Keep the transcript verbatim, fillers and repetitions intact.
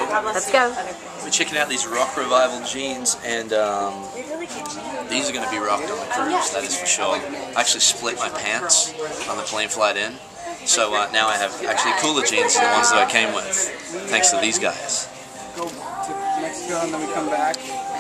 Let's go. We're checking out these Rock Revival jeans, and um, these are going to be rocked on the cruise, that is for sure. I actually split my pants on the plane flight in, so uh, now I have actually cooler jeans than the ones that I came with, thanks to these guys. Go to Mexico and then we come back.